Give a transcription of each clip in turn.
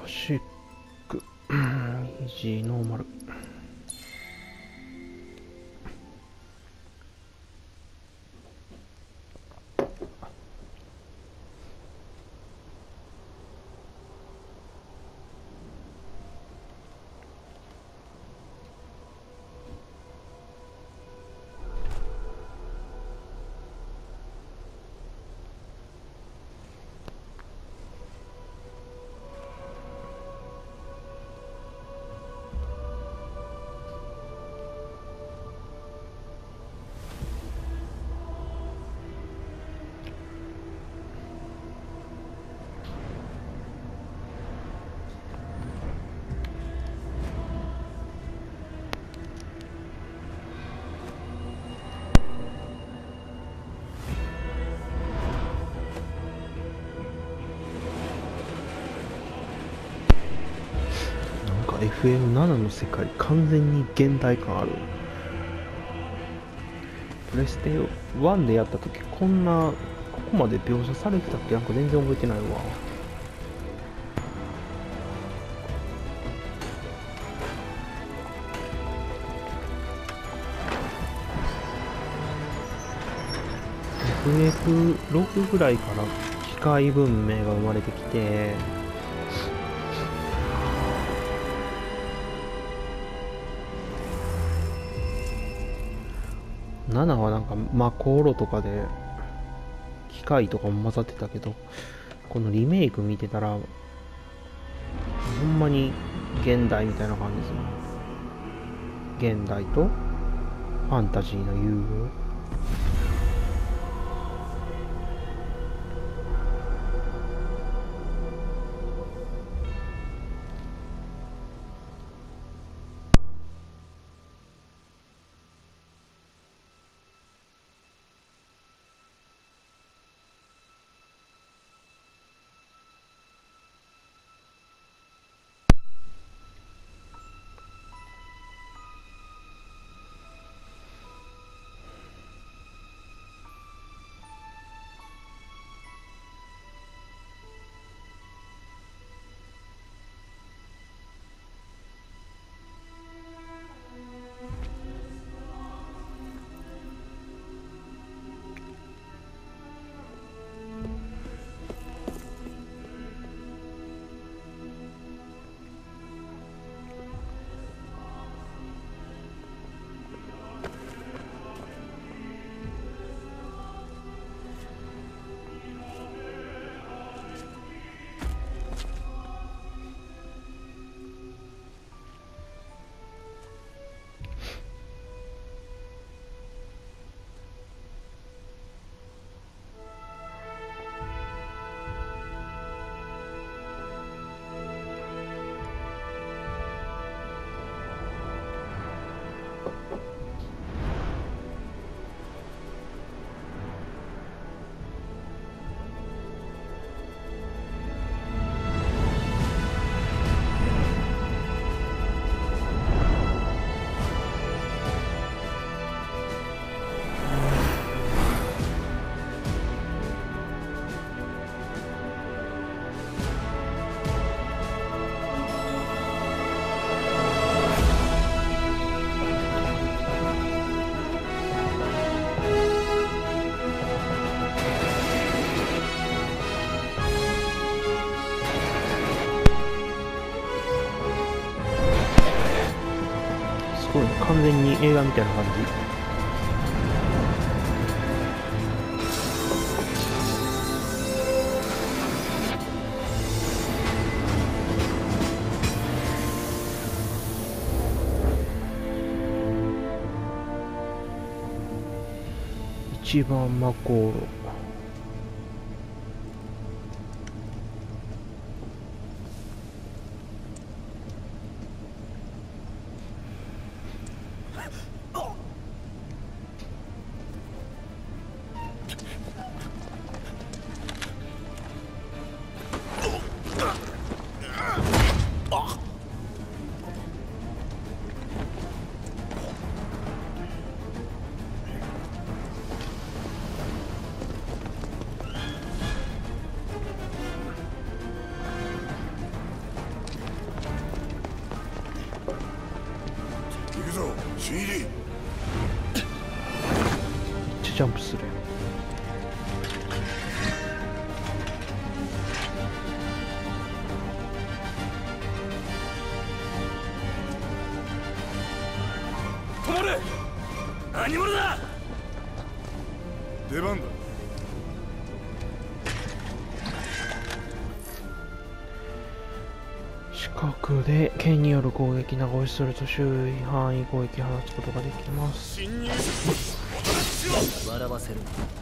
シック、イージー、ノーマル。FF7 の世界完全に現代感ある。プレステ1でやった時こんなここまで描写されてたっけ。なんか全然覚えてないわ。FF6 ぐらいから機械文明が生まれてきて、7はなんか魔航路とかで機械とかも混ざってたけど、このリメイク見てたらほんまに現代みたいな感じですね。現代とファンタジーの融合。すごい完全に映画みたいな感じ。一番魔航路。 ジャンプする。 止まれ。何者だ。出番だ。 視覚で剣による攻撃長押しすると周囲範囲攻撃を放つことができます。 侵入者笑わせる。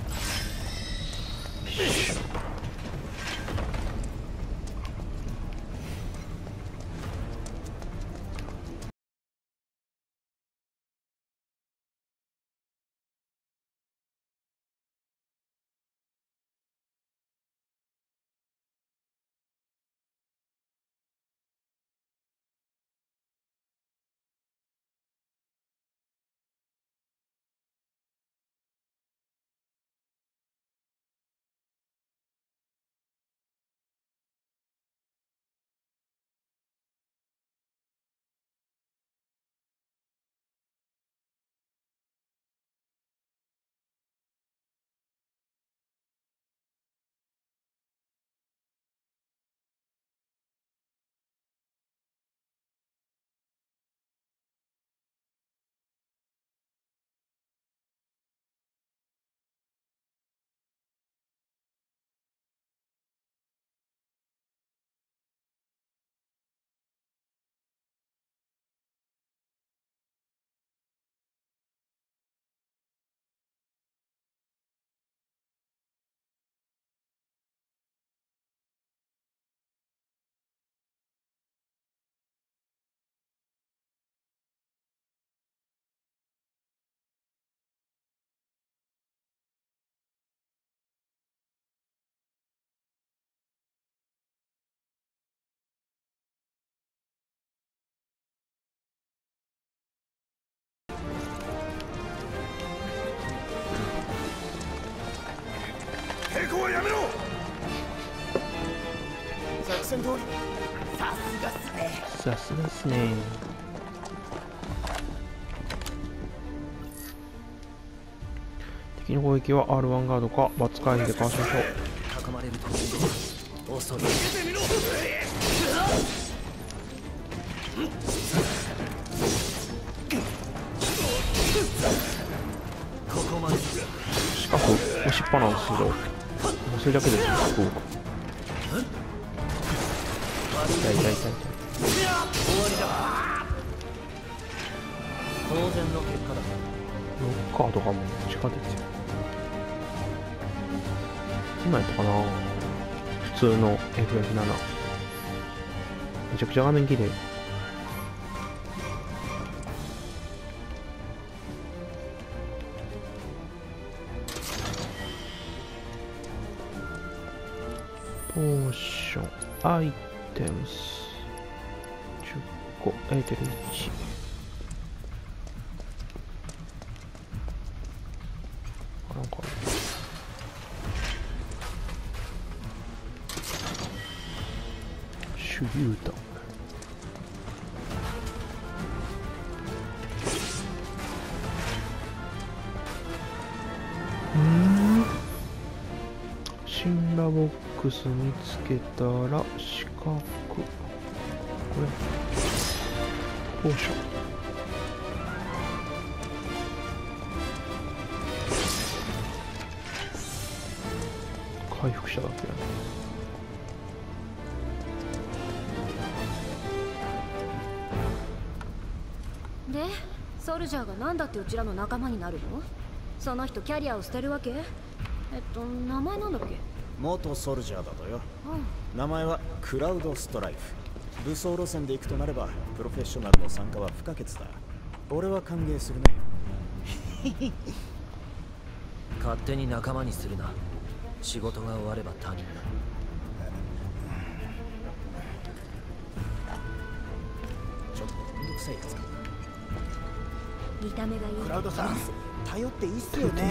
抵抗はやめろ。作戦通り。さすがっすね。 さすがっすね。敵の攻撃は R1 ガードかバツ回避でかわしましょう。 囲まれると恐れる。ここまで。 四角押しっぱなんですけど、もうそれだけですよ。すごく痛い痛い痛い痛い。 終わりだ。当然の結果だ。 ロッカーとかも地下鉄よ。今やったかな。普通の FF7。めちゃくちゃ画面綺麗。ポーション、アイテムス10個、エーテル1。なんか手榴弾。新ラボックス見つけたら四角、これポーション。回復しただけやね。で、ソルジャーがなんだってうちらの仲間になるの？その人キャリアを捨てるわけ？名前なんだっけ？ 元ソルジャーだとよ。 うん。 名前はクラウドストライフ。武装路線で行くとなればプロフェッショナルの参加は不可欠だ。俺は歓迎するね。 勝手に仲間にするな。仕事が終われば他人だ。 ちょっとめんどくさいやつか。 見た目がいい。 クラウドさん、頼っていいっすよね。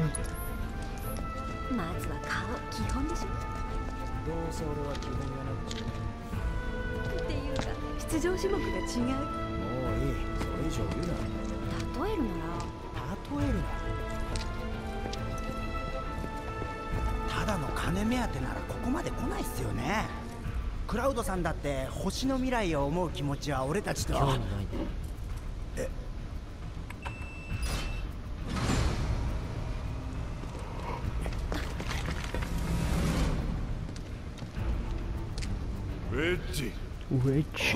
まずは顔、基本でしょ。 どうせ俺は基本がなっちゃう。 っていうか、出場種目が違う。 もういい、それ以上言うな。 例えるなら。 例えるな。 金目当てならここまで来ないっすよね。クラウドさんだって星の未来を思う気持ちは俺たちと。 興味ないね。 ウェッジ。 ウェッジ。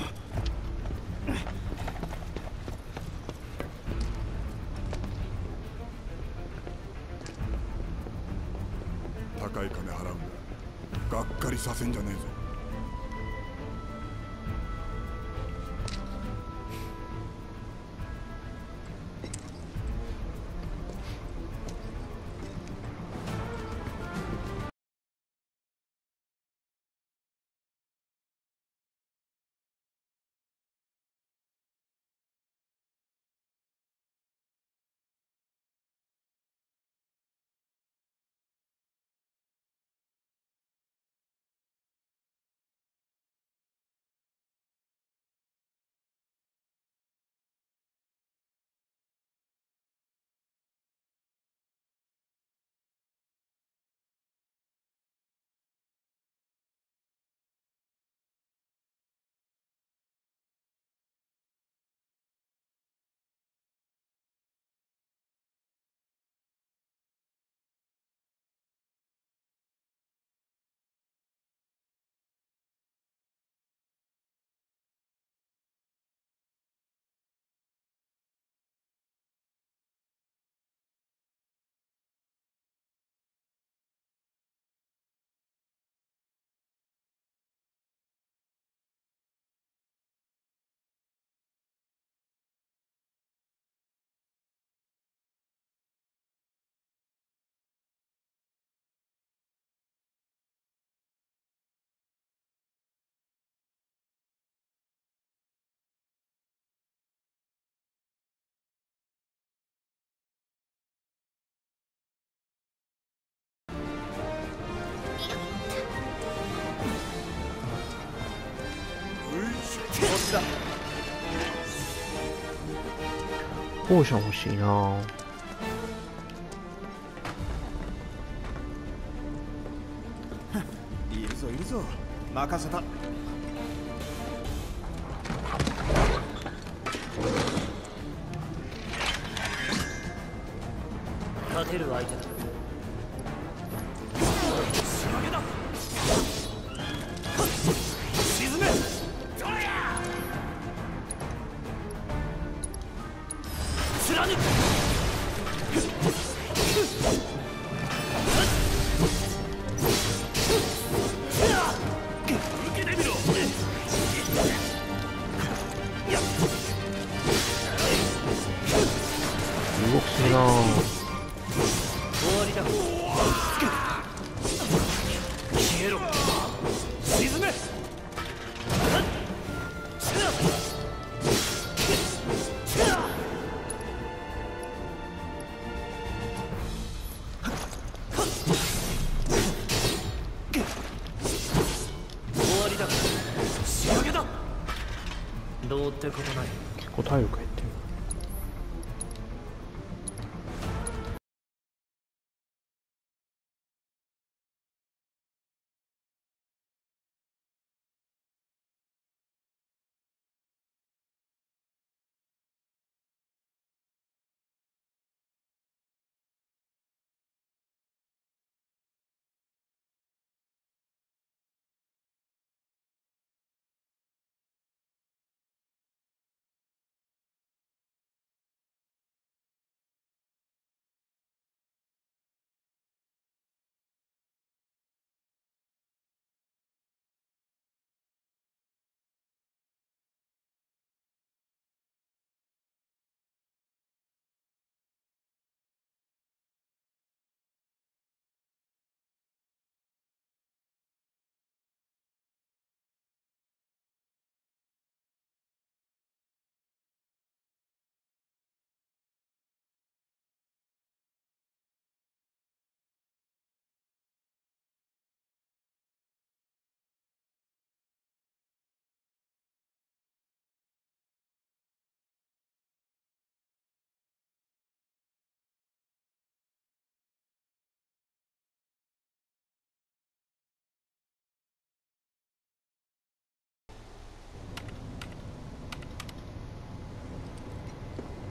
高い金払うんだ。がっかりさせんじゃねえぞ。 ポーション欲しいな。 いるぞいるぞ、任せた。 勝てる相手だ。仕上げだ。沈め。貫く。受けてみろ。 動きするな。 終わりだ。消えろ。沈め。終わりだ。仕上げだ。どうってことない。 結構体力減ってる。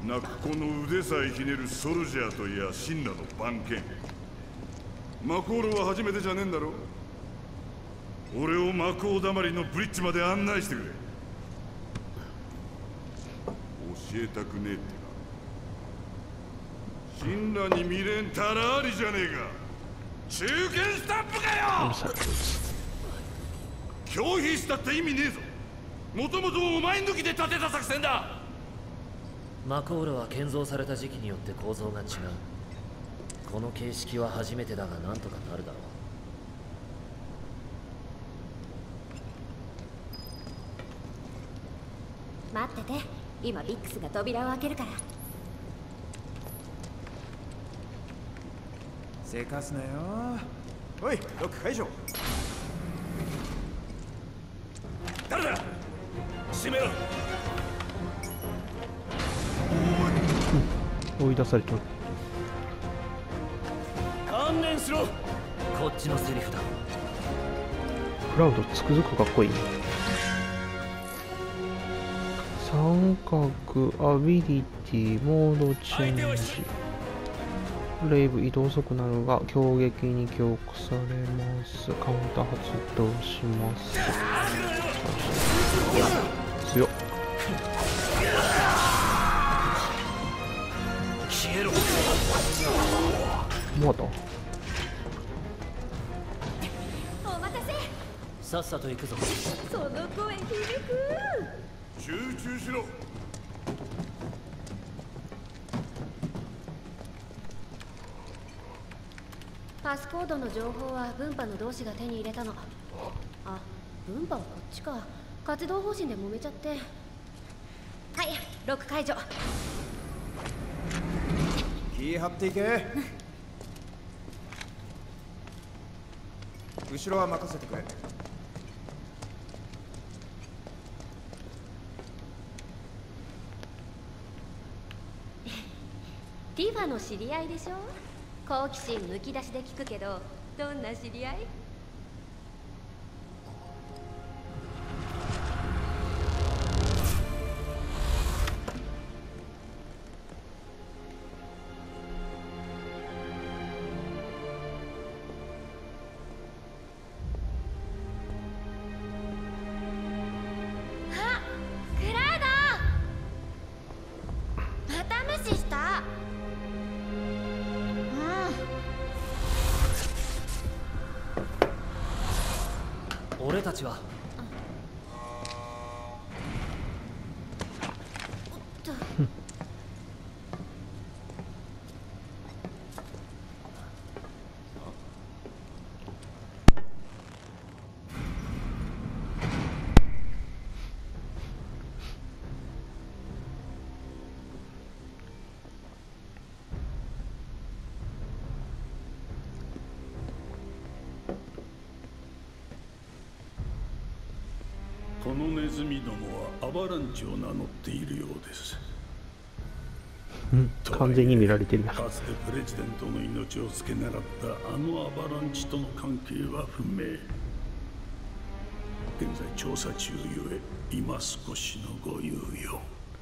泣く子の腕さえひねるソルジャーといや神羅の番犬。マコールは初めてじゃねえんだろ。俺をマコーだまりのブリッジまで案内してくれ。教えたくねえってか。神羅に未練たらありじゃねえか。中堅スタッフかよ。拒否したって意味ねえぞ。もともとお前抜きで立てた作戦だ。 マコールは建造された時期によって構造が違う。この形式は初めてだがなんとかなるだろう。待ってて、今ビックスが扉を開けるから。 せかすなよ。おい、ロック解除。誰だ。閉めろ。 追い出されちゃう。 観念しろ。 こっちのセリフだ。 クラウドつくづくかっこいいね。三角アビリティモードチェンジ。レイブ移動速なるが強撃に強化されます。カウンター発動します。強っ。 消えろ。 もうあった。 お待たせ。 さっさと行くぞ。 その声響く。 集中しろ。 パスコードの情報は分派の同士が手に入れたの。あ、分派はこっちか。活動方針で揉めちゃって。はい、ロック解除。 気張っていけ。後ろは任せてくれ。 ティファの知り合いでしょ。好奇心むき出しで聞くけど、どんな知り合い？あ、クラウド！また無視した。 俺たちはこのネズミどもはアバランチを名乗っているようです。 完全に見られてるやん。 かつてプレジデントの命を付け狙ったあのアバランチとの関係は不明。現在調査中ゆえ今少しのご猶予。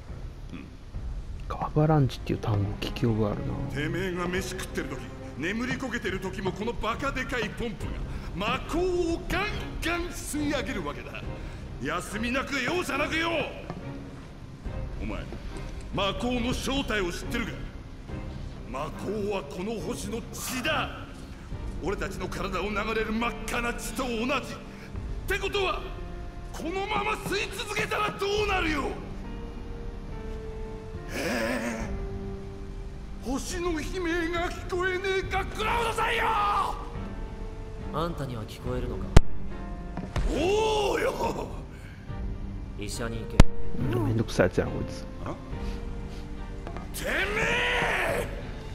アバランチっていう単語聞き覚えあるな。 てめえが飯食ってる時、眠りこけてる時もこのバカでかいポンプが魔法をガンガン吸い上げるわけだ。休みなく容赦なくよ。お前魔法の正体を知ってるか。魔法はこの星の血だ。俺たちの体を流れる真っ赤な血と同じってことは、このまま吸い続けたらどうなるよ。星の悲鳴が聞こえねえか、クラウドさんよ。 あんたには聞こえるのか。 おおよ。 医者に行け。 めんどくさいやつやなこいつ。 てめえ。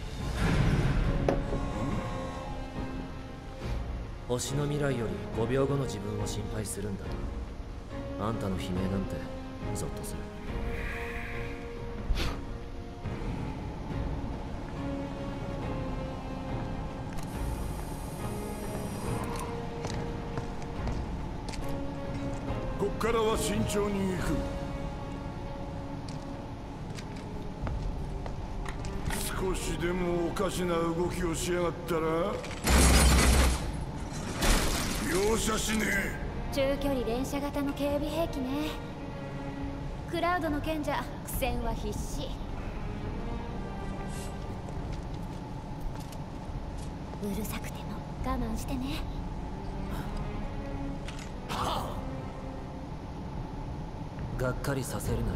星の未来より5秒後の自分を心配するんだ。あんたの悲鳴なんてゾッとする。 こっからは慎重に行く。 しでもおかしな動きをしやがったら容赦しね中距離連射型の警備兵器ね。クラウドの賢者、苦戦は必至。うるさくても我慢してね。 がっかりさせるなよ。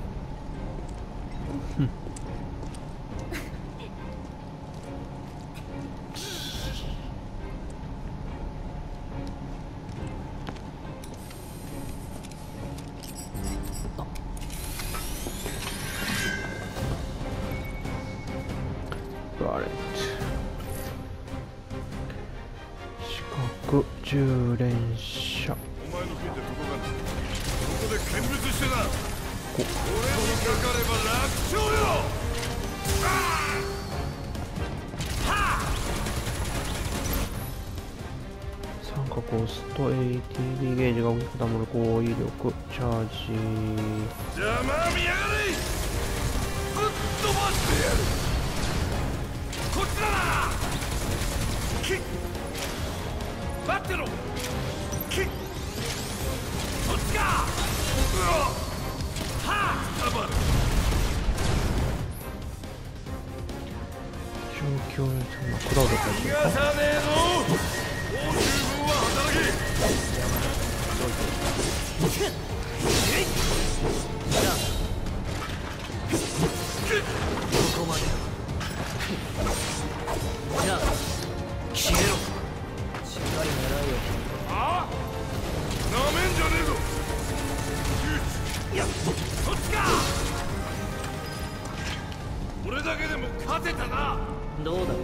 10連射。 お前の剣で届かない。ここで見物してな。俺にかかれば楽勝よ。 三角を押すと ATB ゲージが大きく溜まる攻撃力チャージ。 邪魔見やがれ。ぶっ飛ばしてやる。こっちだな。キッ待ってろ。キッそっちか。はあたまる。 状況にそんなクラウドか逃がさねえぞ。もう十分は働け。 ここまでだ。じゃあ消えろ。しっかり狙えよ。 ああなめんじゃねえぞ。いやそっちか。俺だけでも勝てたな。 どうだ。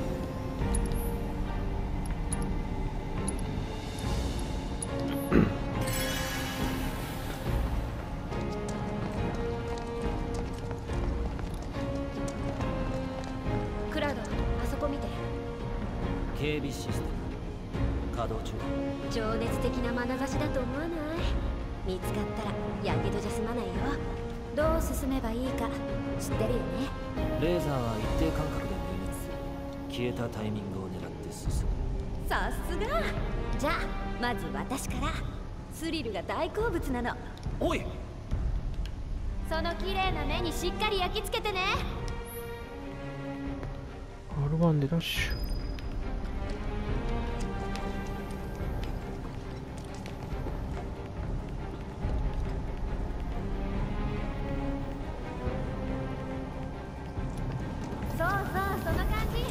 クラウド、あそこ見て。 警備システム稼働中。 情熱的な眼差しだと思わない？見つかったらやけどじゃ済まないよ。どう進めばいいか知ってるよね。 レーザーは一定間隔で明滅する。消えたタイミングを狙って進む。 さすが。じゃあまず私から。スリルが大好物なの。 おい、 その綺麗な目にしっかり焼き付けてね。 R1 でダッシュ。 そうそう、その感じ。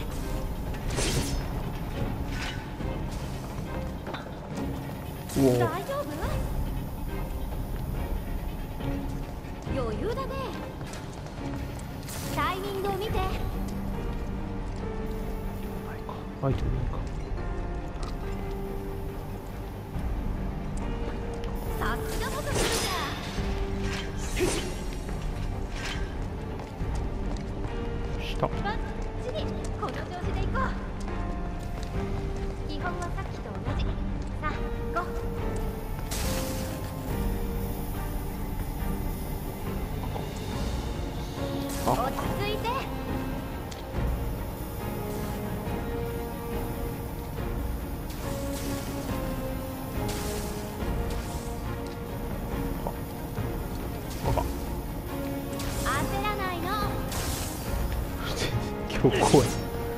おお、 大丈夫？余裕だね。タイミングを見て。 アイテムいいか。 さすが元忍者。 下。 バッチリ。この調子で行こう。基本はさっきと同じ。さあ行こう。落ち着いて。焦らないの。 今日怖い。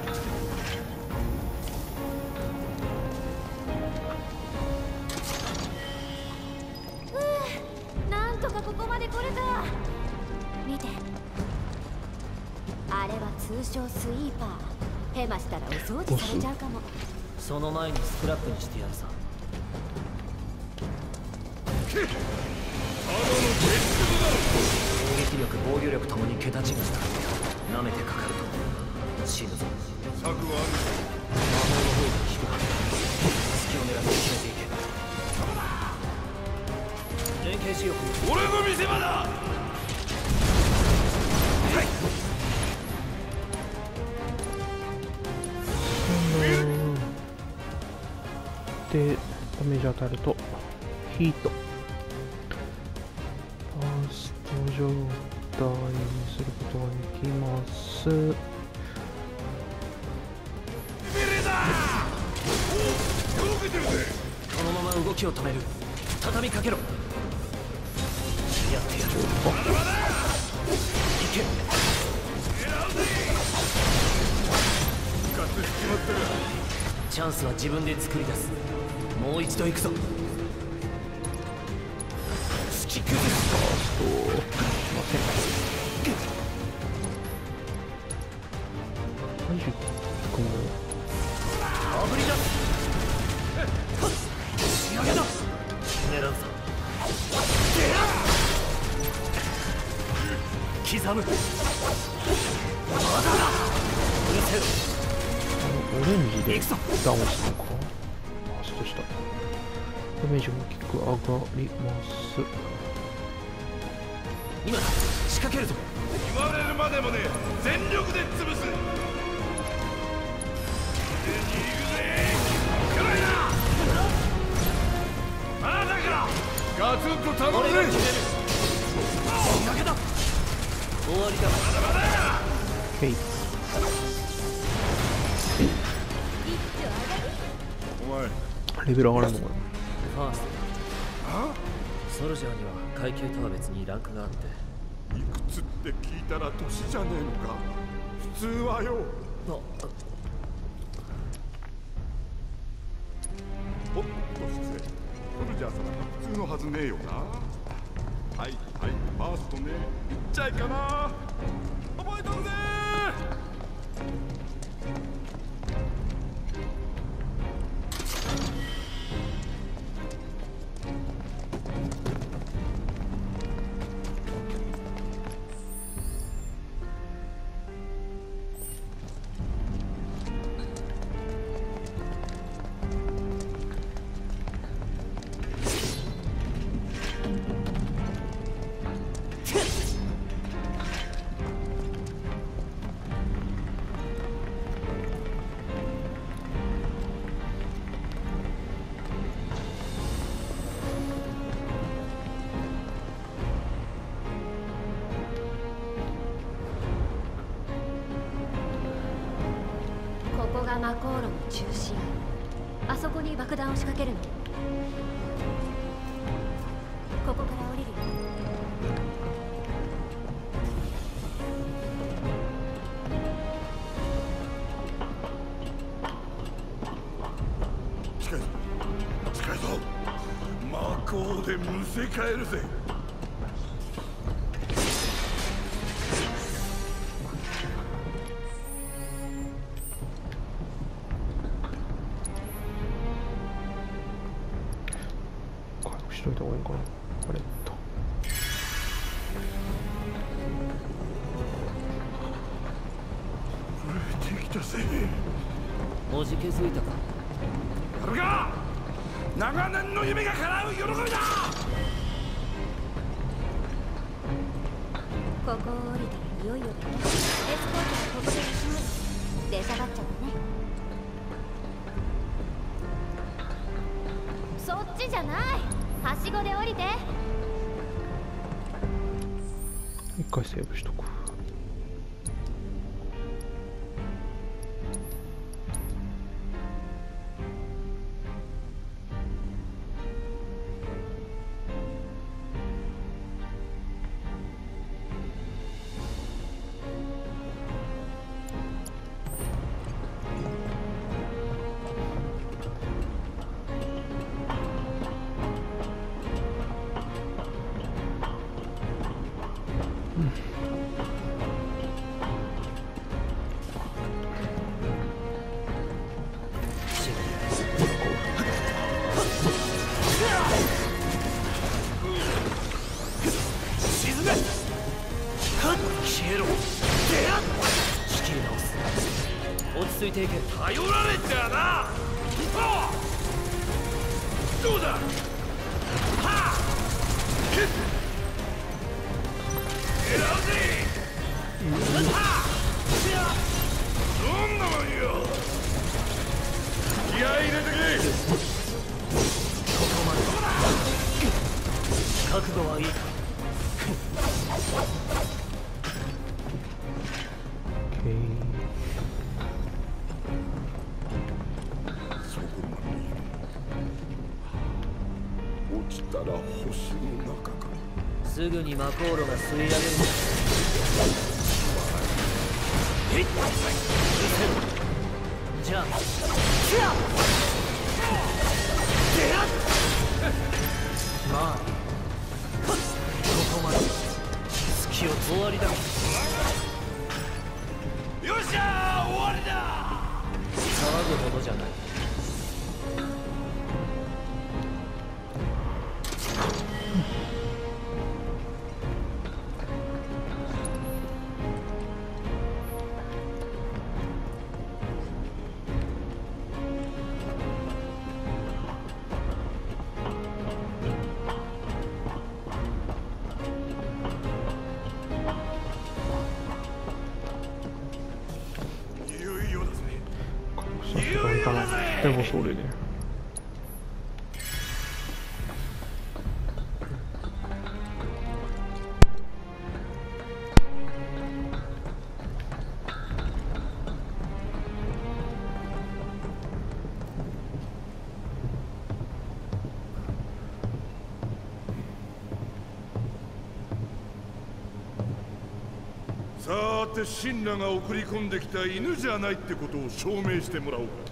なんとかここまで来れた。見て、あれは通称スイーパー。ヘマしたらお掃除されちゃうかも。 その前にスクラップにしてやるさ。 ただの鉄骨だろ。 攻撃力防御力ともに桁違いだ。舐めてかかると死ぬぞ。 策はある。 魔法の方が効く。隙を狙って決めていけ。連携しよう。 俺の見せ場だ。 で、ダメージ当たるとヒート。ファースト状態にすることができます。 てるぜ。 このまま動きを止める。畳みかけろ。やってやる。まだまだ。行け。 狙うぜ。復活しちまったか。 チャンスは自分で作り出す。もう一度行くぞ。突き崩す。あぶり出す。仕上げだ。狙うぞ。刻む。まだだ。うるせえ。 オレンジでダウンするのか。ファーストした。ダメージも大きく上がります。 今だ。仕掛けるぞ。 言われるまでもね、全力で潰す。ガツンと頼むぜ。 仕掛けだ。終わりだ。まだまだ。 ケイお前レベル上がるのかな。 ファースト。ソルジャーには階級とは別にランクがあって。 いくつって聞いたら年じゃねえのか。普通はよ。おっと失礼。ソルジャー様が普通のはずねえよな。はいはい、ファーストね。いっちゃいかな。覚えとるぜ。 ここがマコーロの中心。あそこに爆弾を仕掛けるの。ここから降りるよ。 近いぞ近いぞ。魔法でむせ返るぜ。 しといた方がいいかな。あれと増えてきたぜ。 おじけづいたか。 これが長年の夢が叶う喜びだ。 ここを降りたらいよいよだね。エスコートはここでおしまい。出しゃばっちゃったね。そっちじゃない。はしごで降りて。 一回セーブしとく。 ついていけ。 頼られちゃな。はあ、どうだ。はあ、狙うぜ。はあ、どんなもんよ。気合い入れてけ。 ここまで。覚悟はいい。 ら星の中か。 すぐにマコーロが吸い上げるんだ。じゃあまあここまで隙を終わりだ。よっしゃー終わりだ。騒ぐほどじゃない。 でもそれでさーて、シンラが送り込んできた犬じゃないってことを証明してもらおうか。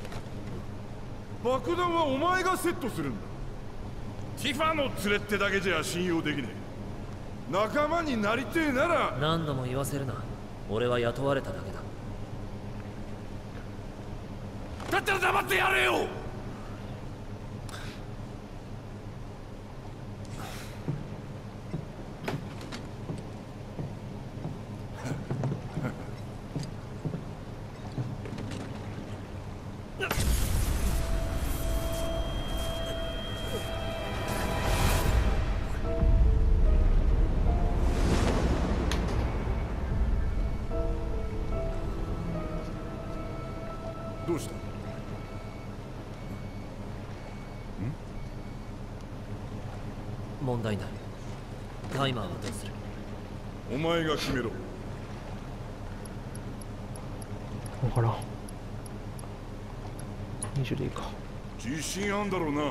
爆弾はお前がセットするんだ。ティファの連れってだけじゃ信用できねえ。仲間になりてえなら。 何度も言わせるな。俺は雇われただけだ。 だったら黙ってやれよ。どうした？ 問題ない。タイマーはどうする？ お前が決めろ。 分からん。20でいいか。 自信あんだろうな。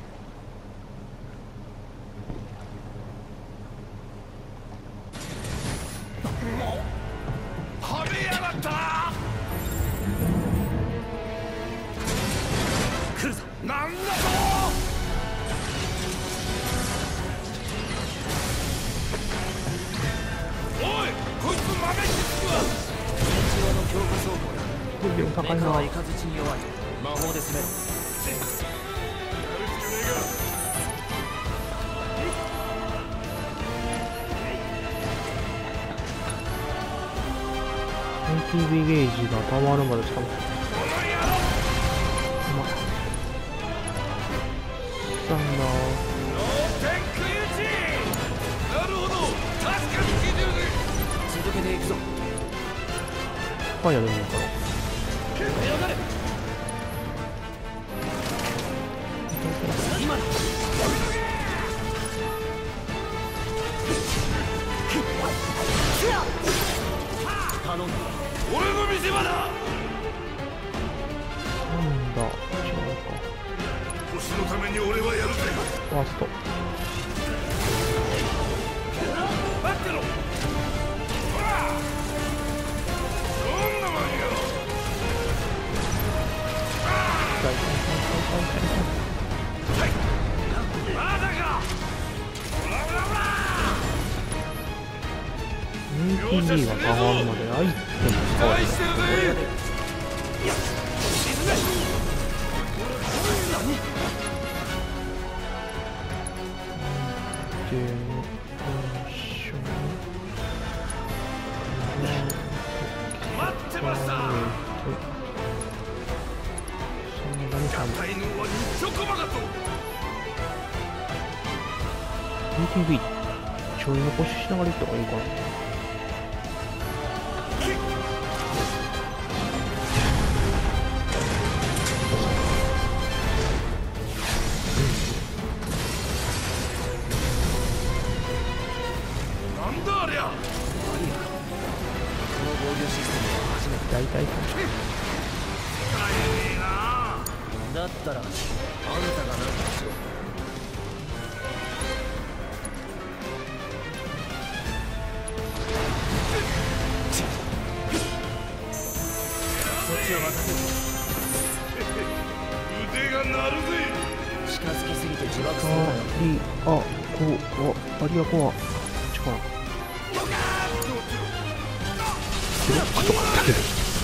はめやがった。 来るぞ。 なんだと。おい、こいつ豆知識は。 現地用の強化装甲だ。 でも高いな。 メカはイカズチに弱い。魔法で攻めろ。 ATB ゲージがたまるまでしかも。なんだ。 なるほど、確かに聞いてるね。 続けていくぞ。 ファイアでもいいから。 今だ。頼んだ。 俺の見せ場だ。 なんだ、違うか。 星のために俺はやるぜ。 ファースト。 待ってろ。ほら。どんなもんよ。はい。まだか。ほらほらほら。 ATB が変わるまでアイテム使われる。 してるぜ。沈め。待ってました。硬いのはちょこまかと。 ATB ちょい残ししながらいった方がいいかな。 なんだありゃ。 この防御システムは初めて。 大体だったらあんたが何とかしろ。 なるぜ。 近づきすぎて自爆すバるなよ。 リアコア、バリアコア、こっちかな。ブロックとかあったけど。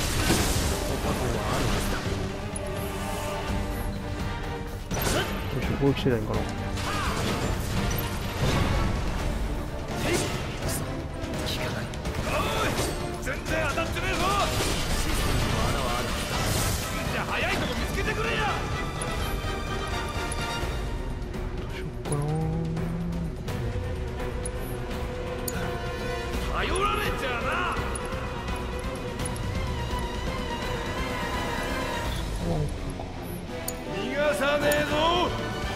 どうしよう、攻撃してないんかな。 効かない。 全然当たってねえぞ。 システムにも穴はある。 じゃあ早いとこ見つけてくれや。 どうしようかな。 頼られちゃうな。逃がさねえぞ。どうよ。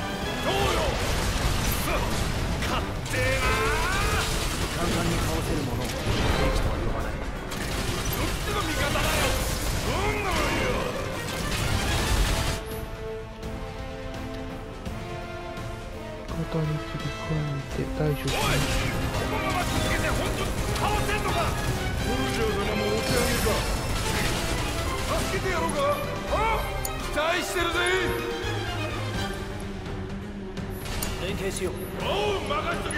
勝手えな。 簡単に倒せるものを兵器とは呼ばない。 どっちの味方だよ。そんなのよ。 肩に切り替えて対処しおい、このまま続けて本当に倒せんのか。ソルジャー様もお手上げか。助けてやろうか。期待してるぜ。 連携しよう。 おう、任しとけ。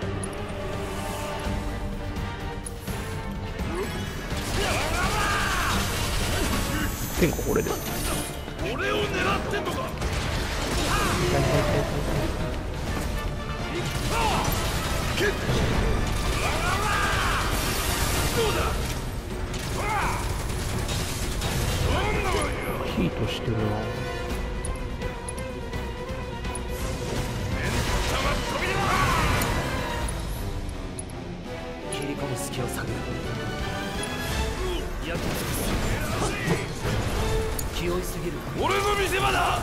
天候これで。 俺を狙ってんのか。 ヒートしてるな。 切り込む隙を探る。焼き尽くす。気負いすぎる。 俺の見せ場だ。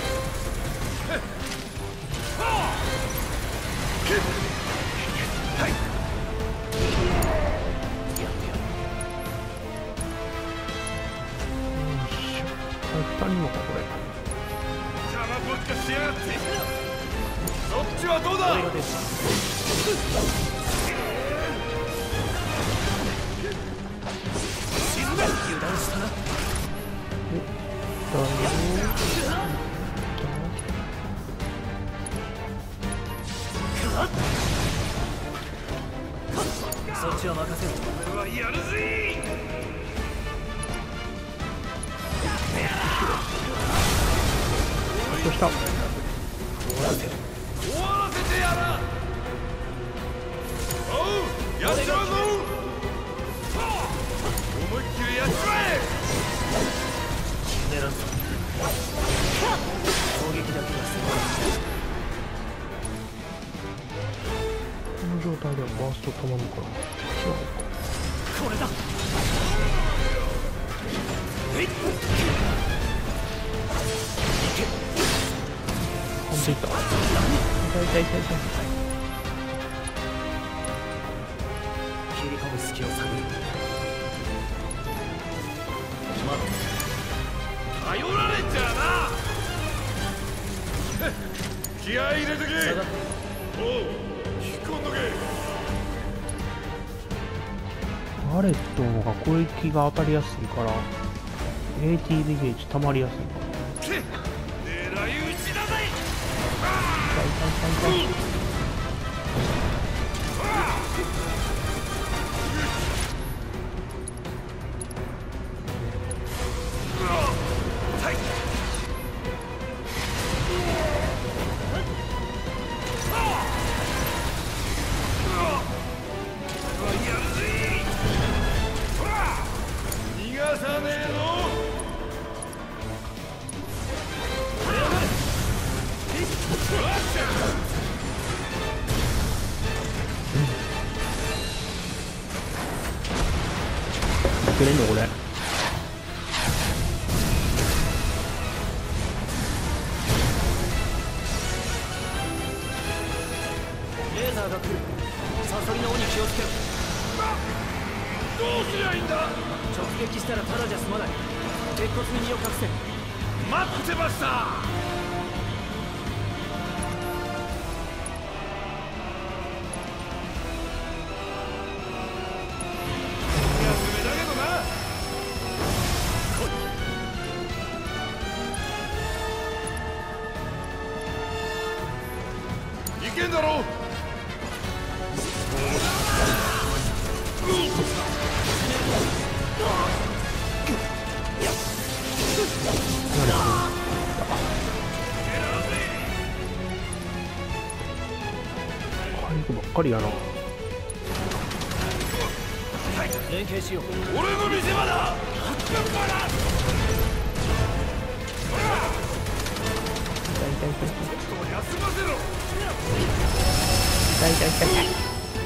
2人のかこれ。 邪魔ぼっかしやがって。そっちはどうだ。 俺が出る。沈め。油断したな。 だよそっちは任せろ。 俺はやるぜ。 どうした。 終わらせてやら。おう、やっちまうぞ。思いっきりやっちまえ。 狙うぞ。攻撃だけはすこの状態ではバーストたまるのかな。違うのか。 これだ。 飛んでいった。痛い。 切り込む隙を探る。 頼られちゃうな。気合い入れてけ。 下がっおう、引っ込んどけ。 バレットの方が攻撃が当たりやすいから ATB ゲージ溜まりやすいから。 狙い撃ちだぜ。 痛い。 逃がさねえぞ。 くれんのこれ。 レーザーが来る。サソリの尾に気をつけろ。 どうすりゃいいんだ。 直撃したらただじゃ済まない。鉄骨に身を隠せ。 待ってました。休めだけどな。 けんだろ。 回復ばっかりやな。 連携しよう。 俺の見せ場だ。休ませろ。 痛い痛い痛い痛い。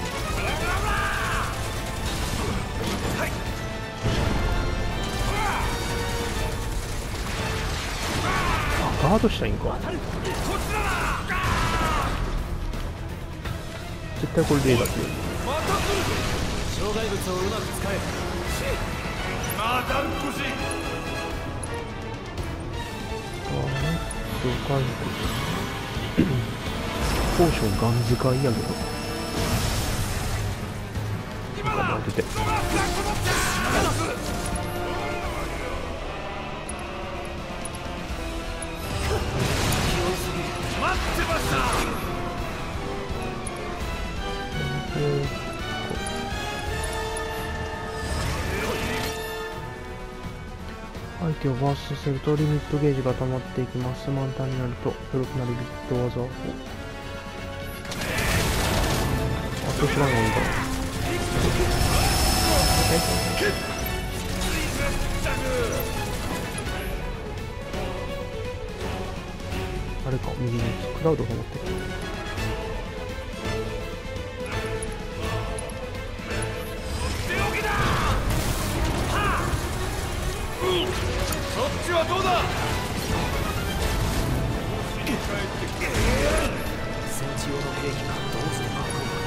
あ、ガードしたいんか。絶対これレーダー強い。 障害物をうまく使え。 まだんこし。 了解。ポーションガン使いやけど。捕まえてて。 待ってました。 相手をバーストするとリミットゲージが溜まっていきます。満タンになると古くなりビット技を。あと知らないんだ。あれか、右にクラウドが持ってる。 そっちはどうだ。 戦地用の兵器がどうするか。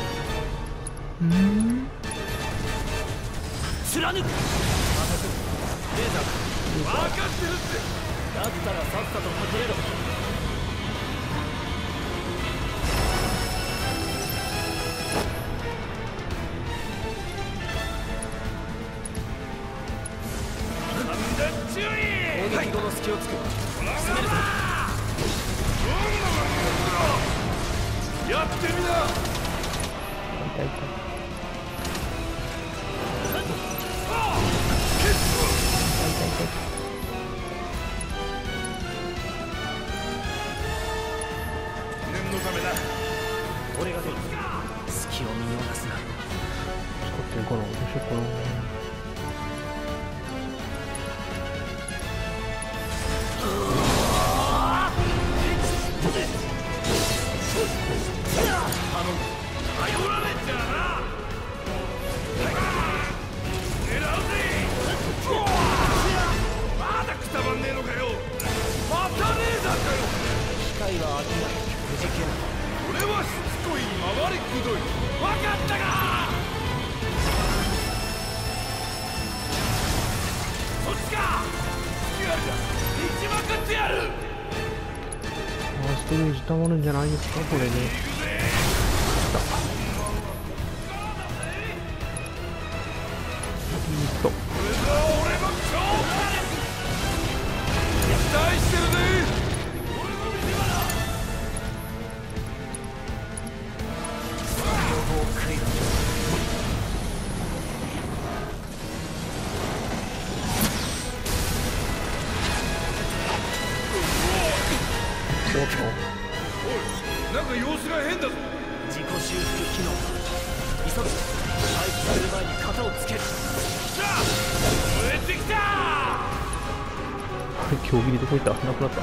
貫く。レーザー。分かってるって。だったらさっさと隠れろ。攻撃後の隙をつく。攻めるぞ。 やってみな。 痛い痛い。 念のためだ。 俺が出る。隙を見逃すな。 使ってるかな。どうしようかな。 頼られちゃうな。狙うぜ。まだくたばんねえのかよ。またレーザーかよ。 機械は飽きない。くじけない。 俺はしつこい回りくどい。分かったか。そっちか。隙あるか。行きまくってやる。 ファーストゲージ溜まるんじゃないですか、これね。 これが俺の勝負だ。期待してるぜ。俺の見せ場だ。 両方食いだ。 おっと。 おい、なんか様子が変だぞ。 自己修復機能。急ぐ。回復する前に型をつける。 さあ、増えてきた。 競技でどこ行った？なくなった。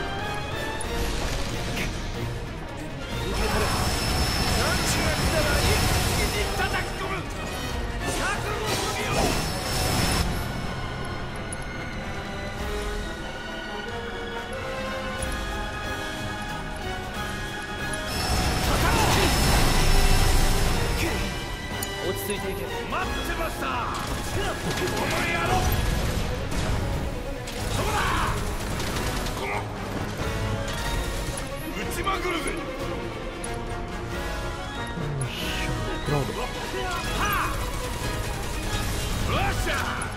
落ち着いていけ。 待ってました。この野郎。そうだ。この撃ちまくるぜ。 クラウド。 よっしゃ。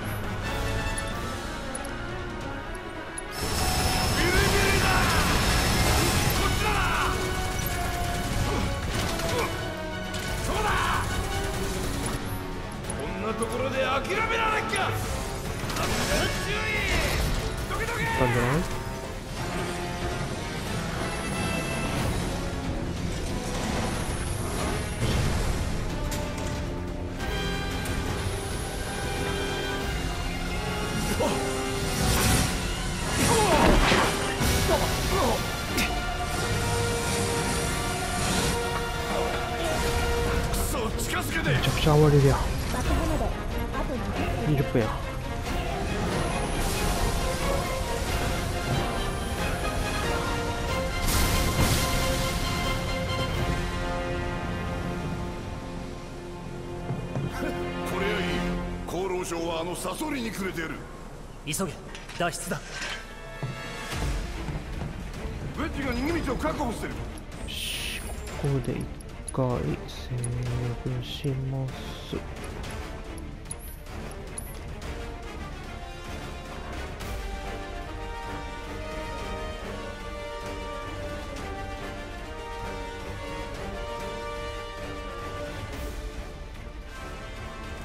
ビリビリだ。こっちだ。 ったんじゃない？めちゃくちゃ暴れるやん。20分や。 これはいい。厚労省はあのサソリにくれてやる。 急げ、脱出だ。 ウェッジが逃げ道を確保してる。 よし、ここで一回セーブします。